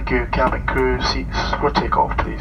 Thank you. Cabin crew, seats for takeoff, please.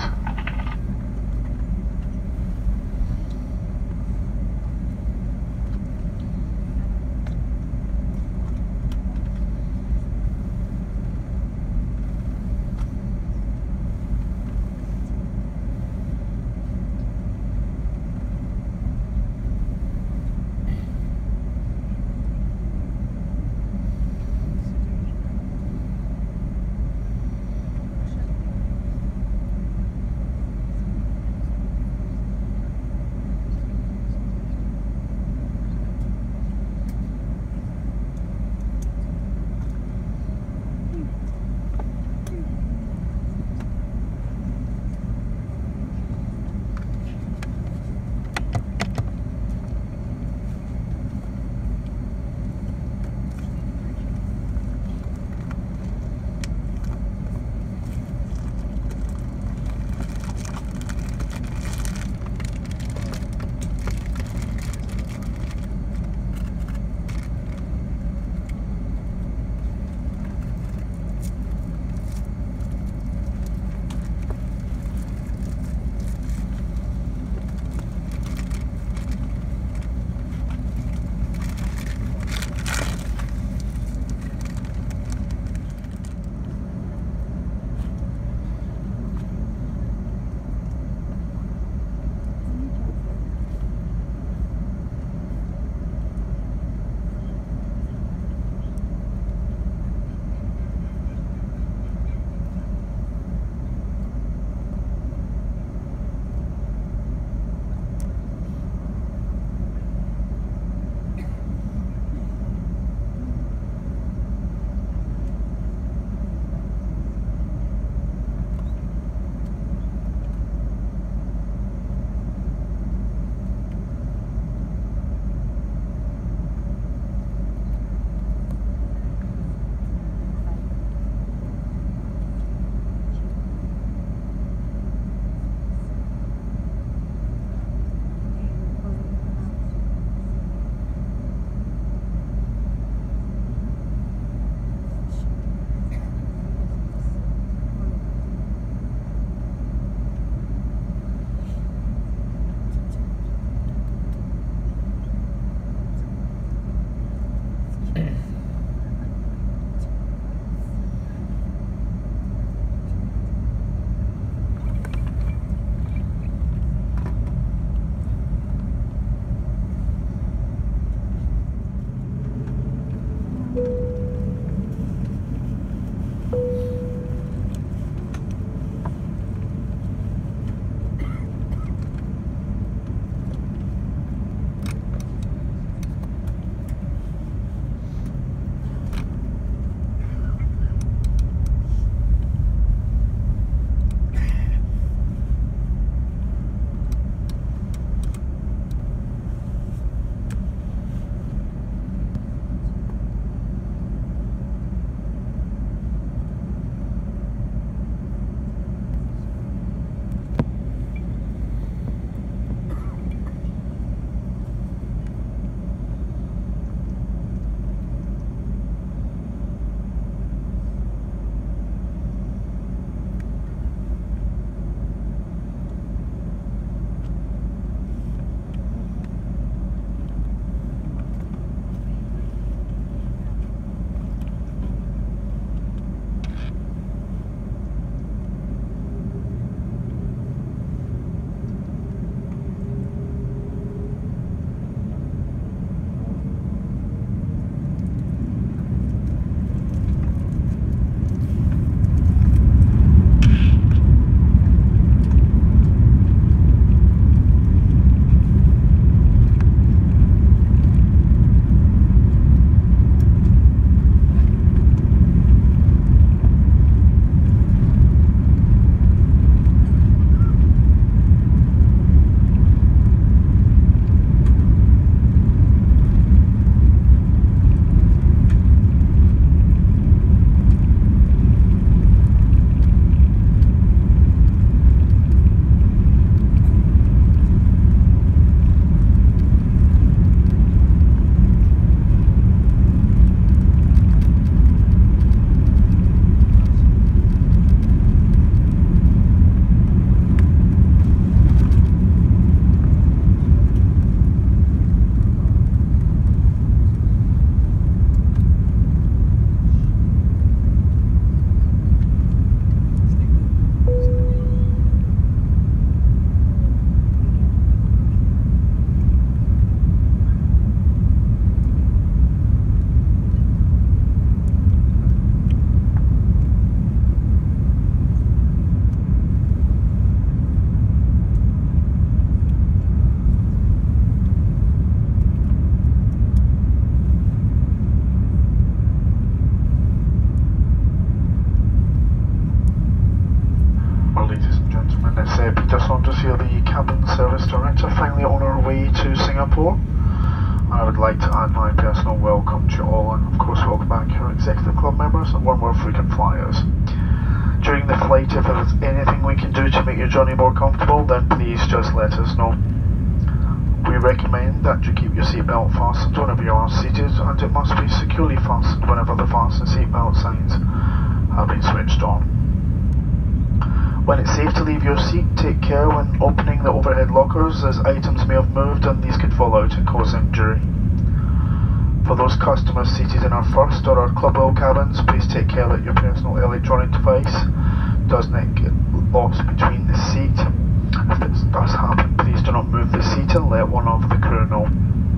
I would like to add my personal welcome to you all, and of course welcome back our Executive Club members and One World Frequent Flyers. During the flight, if there's anything we can do to make your journey more comfortable, then please just let us know. We recommend that you keep your seatbelt fastened whenever you are seated, and it must be securely fastened whenever the fasten seatbelt signs have been switched on. When it's safe to leave your seat, take care when opening the overhead lockers, as items may have moved and these could fall out and cause injury. For those customers seated in our first or our club oil cabins, please take care that your personal electronic device does not get lost between the seat. If this does happen, please do not move the seat and let one of the crew know.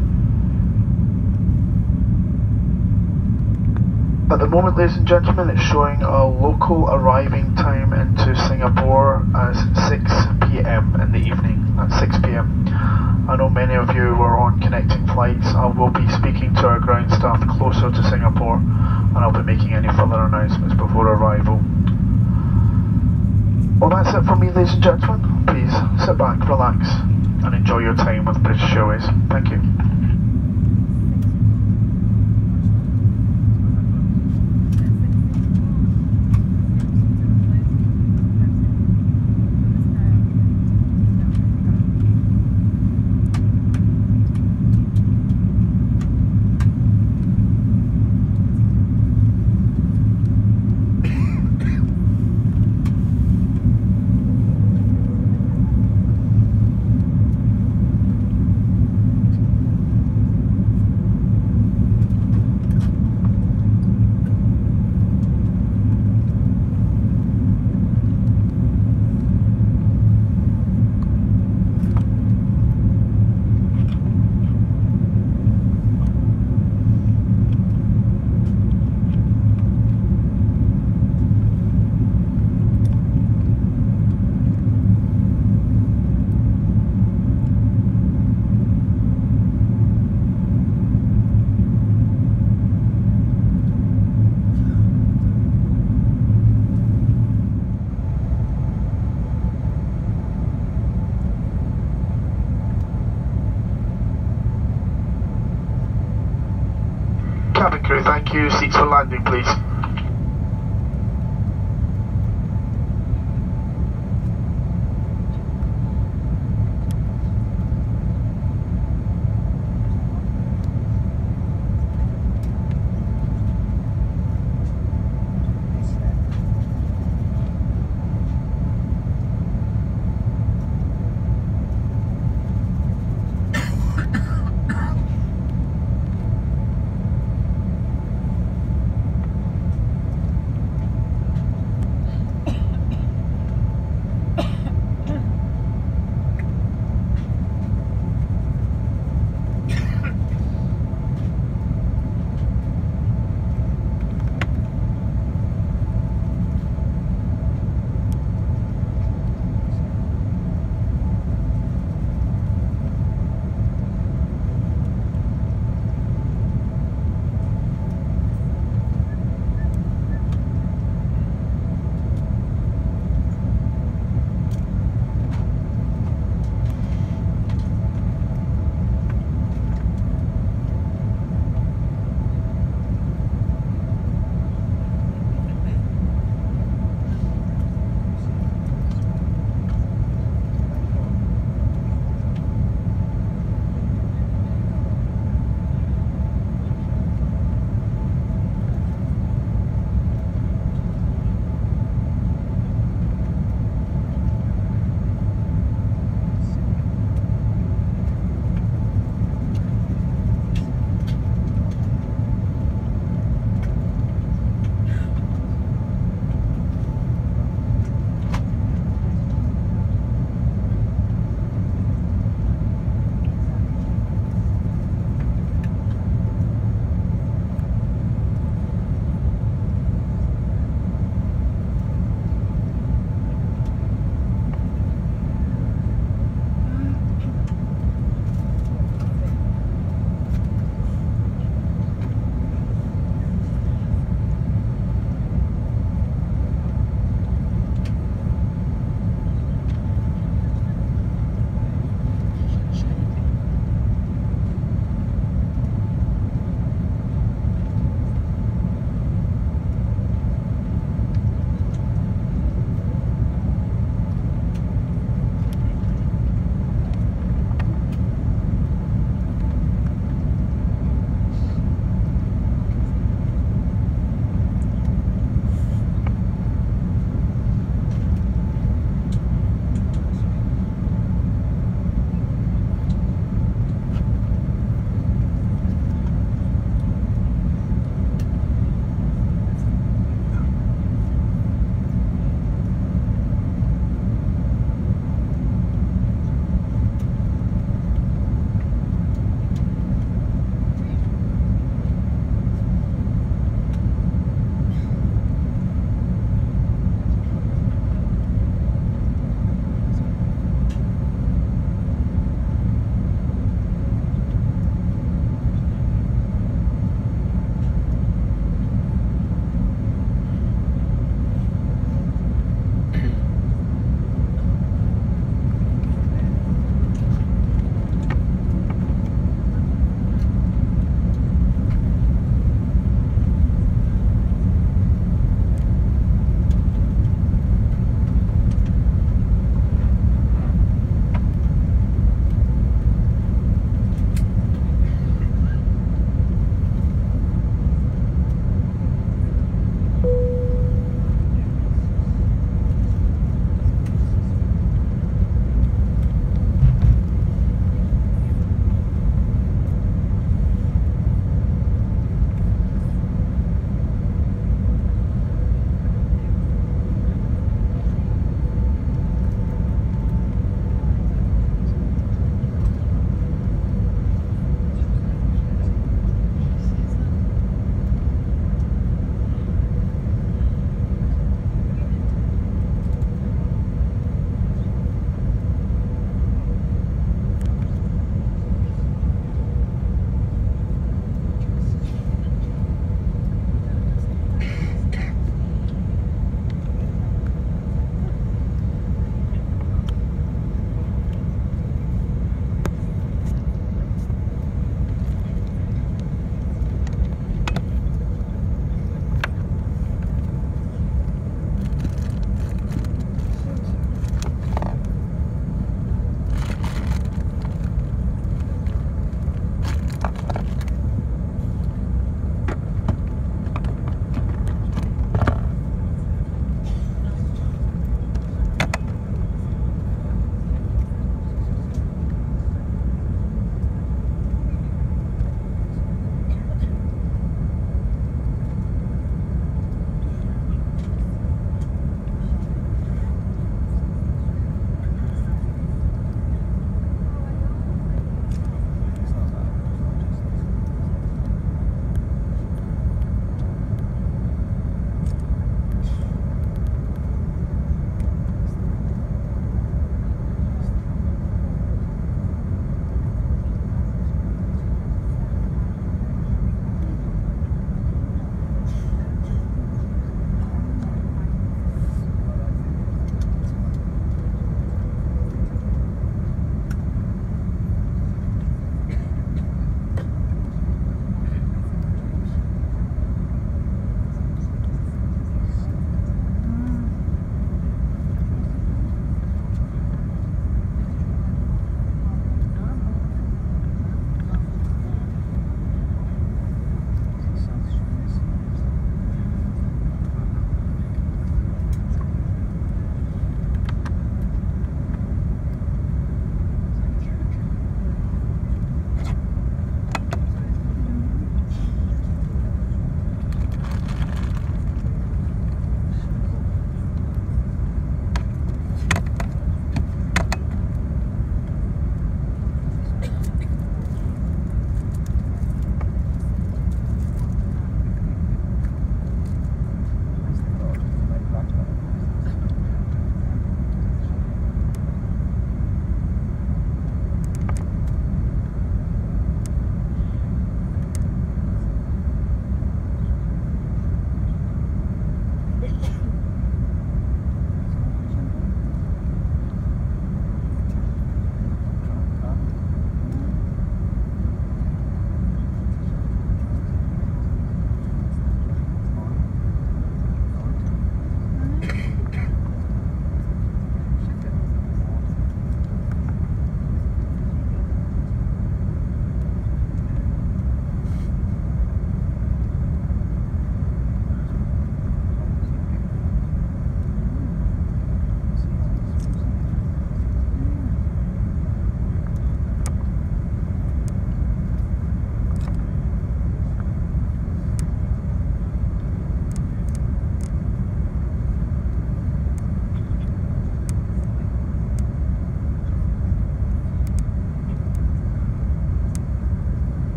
At the moment, ladies and gentlemen, it's showing a local arriving time into Singapore as 6 PM in the evening. At 6 PM. I know many of you were on connecting flights. I will be speaking to our ground staff closer to Singapore, and I'll be making any further announcements before arrival. Well, that's it from me, ladies and gentlemen. Please sit back, relax, and enjoy your time with British Airways. Thank you. Cabin crew, thank you. Seats for landing, please.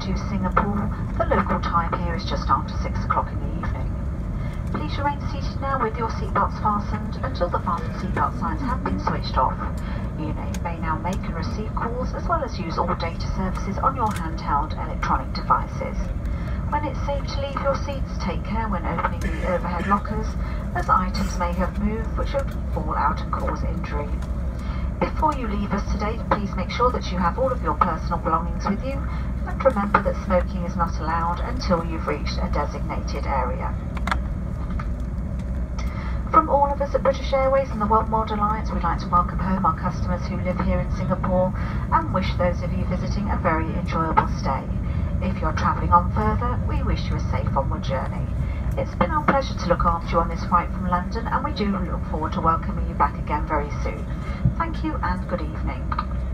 to Singapore. The local time here is just after 6 o'clock in the evening. Please remain seated now with your seatbelts fastened until the fasten seatbelt signs have been switched off. You may now make and receive calls as well as use all data services on your handheld electronic devices. When it's safe to leave your seats, take care when opening the overhead lockers, as items may have moved which will fall out and cause injury. Before you leave us today, please make sure that you have all of your personal belongings with you, and remember that smoking is not allowed until you've reached a designated area. From all of us at British Airways and the World Alliance, we'd like to welcome home our customers who live here in Singapore and wish those of you visiting a very enjoyable stay. If you're travelling on further, we wish you a safe onward journey. It's been our pleasure to look after you on this flight from London, and we do look forward to welcoming you back again very soon. Thank you and good evening.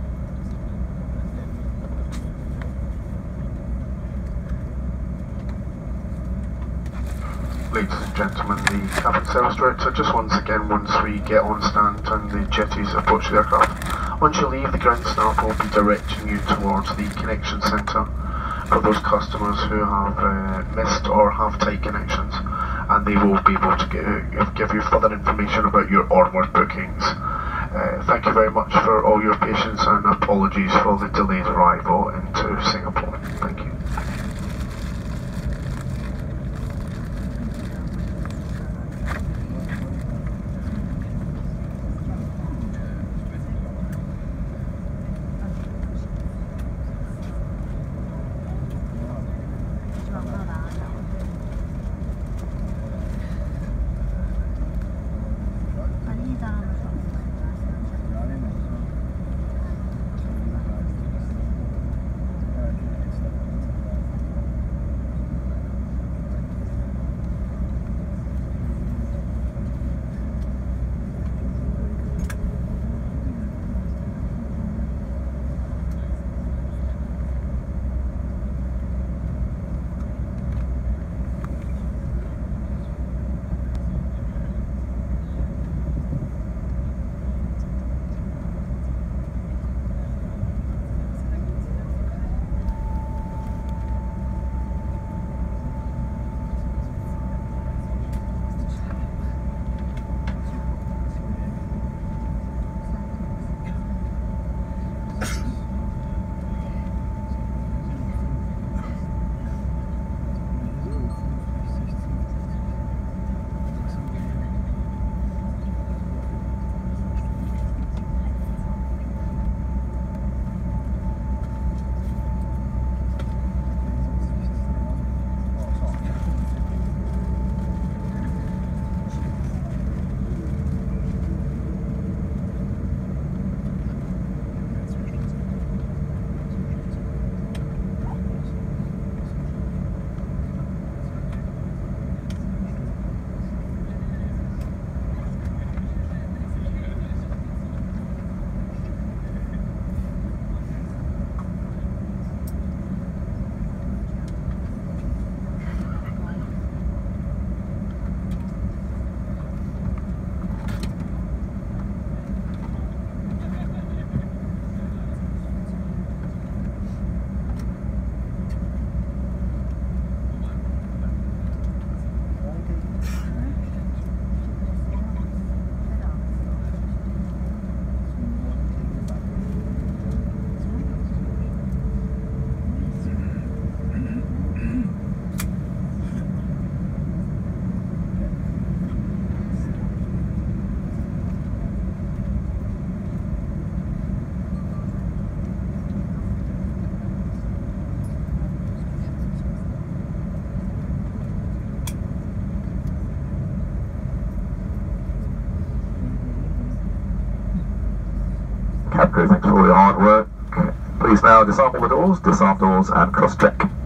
Ladies and gentlemen, the cabin service director, just once again, once we get on stand and the jetties approach the aircraft, once you leave, the ground staff will be directing you towards the connection centre for those customers who have missed or have tight connections, and they will be able to give you further information about your onward bookings. Thank you very much for all your patience and apologies for the delayed arrival into Singapore. Thank you. Cabin crew, thanks for all your hard work. Please now disarm all the doors, and cross-check.